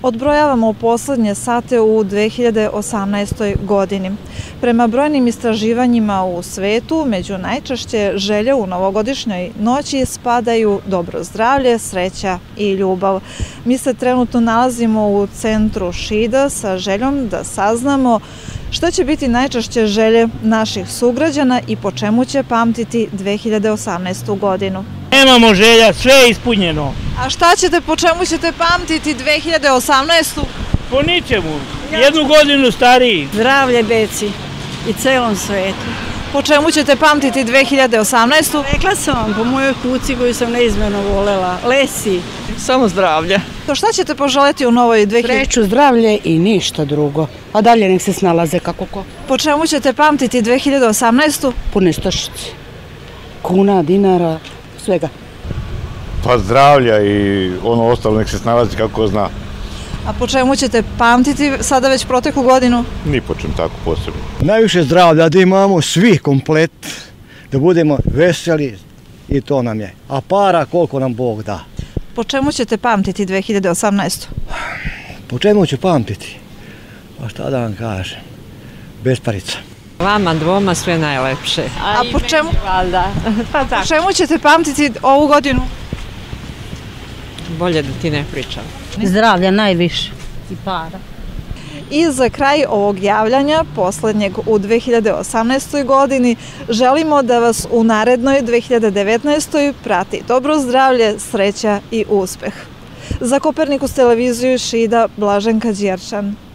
Odbrojavamo poslednje sate u 2018. godini. Prema brojnim istraživanjima u svetu, među najčešće želje u novogodišnjoj noći spadaju dobro zdravlje, sreća i ljubav. Mi se trenutno nalazimo u centru Šida sa željom da saznamo šta će biti najčešće želje naših sugrađana i po čemu će pamtiti 2018. godinu. Nemamo želja, sve je ispunjeno. A šta ćete, po čemu ćete pamtiti 2018. Po ničemu. Jednu godinu stariji. Zdravlje beci i celom svetu. Po čemu ćete pamtiti 2018. Rekla sam vam, po mojoj kuci koju sam neizmjerno volela. Lesi. Samo zdravlje. To šta ćete poželjeti u novoj 2018. Sreću, zdravlje i ništa drugo. A dalje nek se snalaze kako ko. Po čemu ćete pamtiti 2018. Po nestašici. Kuna, dinara, svega. Pa zdravlja i ono ostalo nek se snalazi kako zna. A po čemu ćete pamtiti sada već proteklu godinu? Ni po čem tako posebno. Najviše zdravlja, da imamo svi komplet, da budemo veseli i to nam je. A para koliko nam Bog da. Po čemu ćete pamtiti 2018. Po čemu ću pamtiti? Pa šta da vam kažem? Besparica. Vama dvoma sve najlepše. A po čemu? Valjda. Pa Po tako. čemu ćete pamtiti ovu godinu? Bolje da ti ne pričam. Zdravlja najviše i para. I za kraj ovog javljanja, poslednjeg u 2018. godini, želimo da vas u narednoj 2019. prati dobro zdravlje, sreća i uspeh. Za Kopernikus televiziju Šida, Blaženka Đerčan.